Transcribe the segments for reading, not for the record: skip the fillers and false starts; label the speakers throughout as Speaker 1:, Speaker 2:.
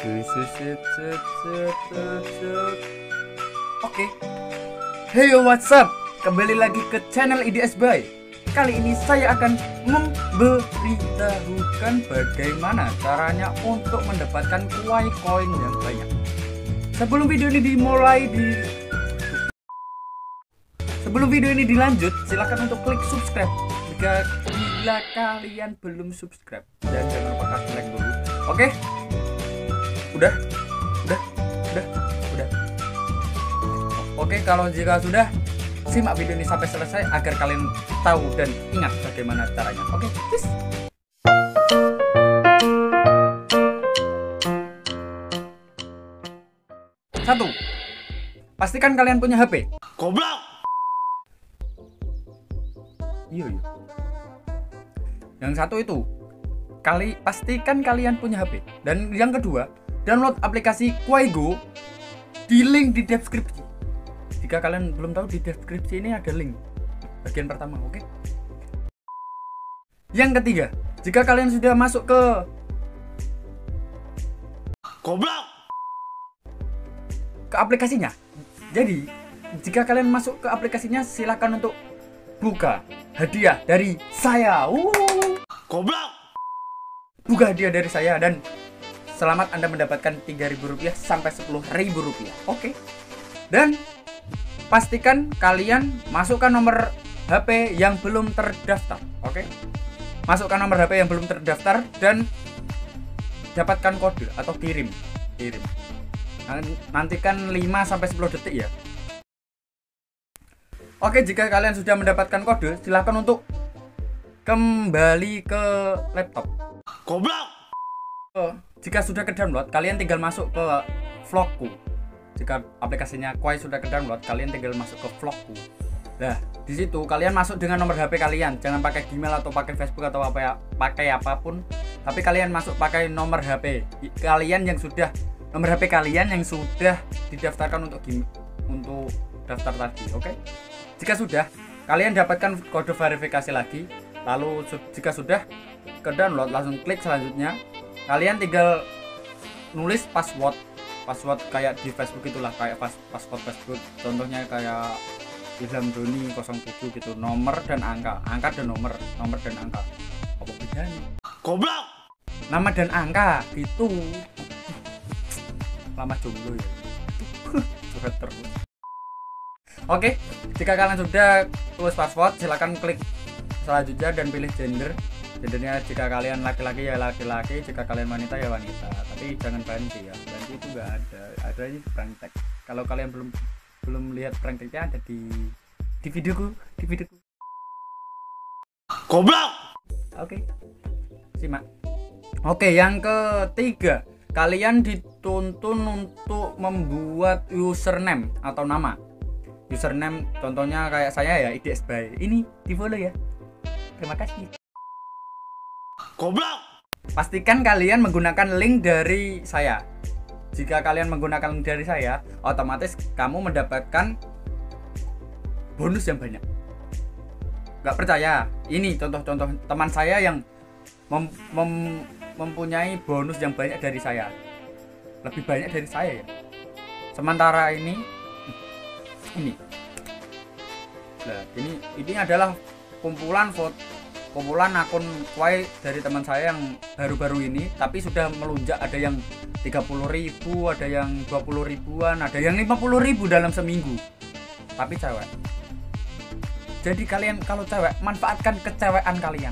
Speaker 1: Oke. Hey what's up? Kembali lagi ke channel IDS By. Kali ini saya akan memberitahukan bagaimana caranya untuk mendapatkan koin yang banyak. Sebelum video ini dilanjut, silakan untuk klik subscribe bila kalian belum subscribe, dan jangan lupa kasih like dulu. Oke? Udah. Oke, kalau jika sudah, simak video ini sampai selesai agar kalian tahu dan ingat bagaimana caranya. Oke, peace. Satu, pastikan kalian punya HP.
Speaker 2: Goblok.
Speaker 1: Iya. Yang satu itu, pastikan kalian punya HP. Dan yang kedua, download aplikasi Kuaigo di link di deskripsi. Jika kalian belum tahu, di deskripsi ini ada link bagian pertama, oke? Yang ketiga, jika kalian sudah masuk ke aplikasinya, jadi jika kalian masuk ke aplikasinya, silakan untuk buka hadiah dari saya. Buka hadiah dari saya dan selamat Anda mendapatkan Rp3.000 sampai Rp10.000. Oke. Dan pastikan kalian masukkan nomor HP yang belum terdaftar. Oke. Masukkan nomor HP yang belum terdaftar dan dapatkan kode atau kirim. Nantikan 5 sampai 10 detik ya. Oke, jika kalian sudah mendapatkan kode, silakan untuk kembali ke laptop. Jika sudah ke download, kalian tinggal masuk ke vlogku. Jika aplikasinya Kuai sudah ke download, kalian tinggal masuk ke vlogku. Nah, di situ kalian masuk dengan nomor HP kalian. Jangan pakai Gmail atau pakai Facebook atau pakai apapun. Tapi kalian masuk pakai nomor HP kalian yang sudah didaftarkan untuk daftar tadi. Oke? Jika sudah, kalian dapatkan kode verifikasi lagi. Lalu jika sudah ke download, langsung klik selanjutnya. Kalian tinggal nulis password kayak di Facebook itulah, kayak password Facebook. Contohnya kayak Ilham Doni 07 gitu, nomor dan angka dan nomor dan angka. Apa bedanya?
Speaker 2: Goblok.
Speaker 1: Nama dan angka gitu. Lama jomblo ya. Curhat terus. Oke, jika kalian sudah tulis password, silakan klik selanjutnya dan pilih gendernya. Jika kalian laki-laki ya laki-laki, jika kalian wanita ya wanita. Tapi jangan banci ya, banci itu nggak ada ini prank tag. Kalau kalian belum lihat prank tagnya, ada di videoku.
Speaker 2: Goblok.
Speaker 1: Oke, simak. Oke, yang ketiga, kalian dituntun untuk membuat username atau nama. Username contohnya kayak saya ya, IDS By. Ini di follow ya. Terima kasih.
Speaker 2: Goblok.
Speaker 1: Pastikan kalian menggunakan link dari saya. Jika kalian menggunakan link dari saya, otomatis kamu mendapatkan bonus yang banyak. Gak percaya? Ini contoh-contoh teman saya yang mempunyai bonus yang banyak dari saya. Lebih banyak dari saya ya. Sementara ini. Nah, ini adalah kumpulan akun Kuai dari teman saya yang baru-baru ini, tapi sudah melunjak. Ada yang 30.000, ada yang 20.000-an, ada yang 50.000 dalam seminggu. Tapi cewek. Jadi kalian kalau cewek, manfaatkan kecewekan kalian.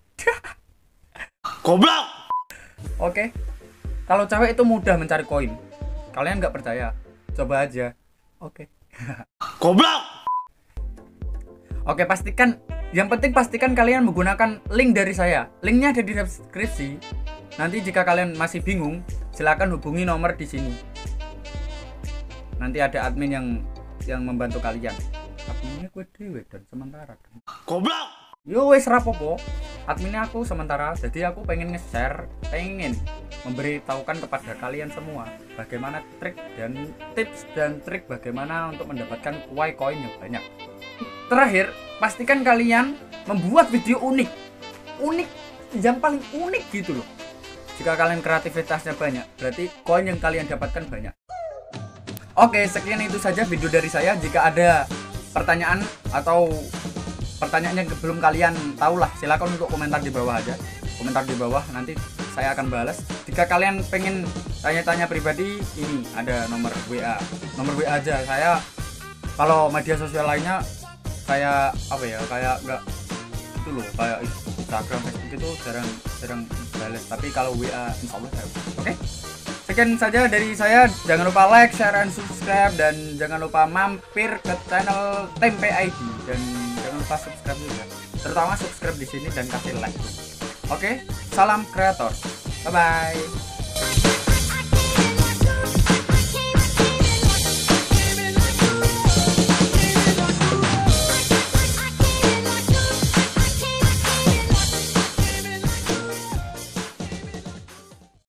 Speaker 2: Goblok.
Speaker 1: Oke. Kalau cewek itu mudah mencari koin. Kalian nggak percaya? Coba aja. Oke.
Speaker 2: Goblok.
Speaker 1: Oke, yang penting pastikan kalian menggunakan link dari saya. Linknya ada di deskripsi. Nanti jika kalian masih bingung, silakan hubungi nomor di sini. Nanti ada admin yang membantu kalian. Adminnya gue dewe dan sementara.
Speaker 2: Goblok.
Speaker 1: Yo wes rapopo. Adminnya aku sementara. Jadi aku pengen nge-share, pengen memberitahukan kepada kalian semua bagaimana tips dan trik bagaimana untuk mendapatkan koin yang banyak. Terakhir, pastikan kalian membuat video unik yang paling unik gitu loh. Jika kalian kreativitasnya banyak, berarti koin yang kalian dapatkan banyak. Oke, sekian itu saja video dari saya. Jika ada pertanyaan atau pertanyaannya belum kalian tahu lah, silakan untuk komentar di bawah aja. Komentar di bawah, nanti saya akan balas. Jika kalian pengen tanya-tanya pribadi, ini ada nomor WA. Nomor WA aja. Saya kalau media sosial lainnya kayak apa ya, kayak enggak itu loh, kayak Instagram, Facebook itu jarang balas. Tapi kalau WA insya Allah saya. Oke? Sekian saja dari saya. Jangan lupa like, share, and subscribe, dan jangan lupa mampir ke channel Tempe ID, dan jangan lupa subscribe juga. Terutama subscribe di sini dan kasih like. Oke, salam kreator. Bye bye.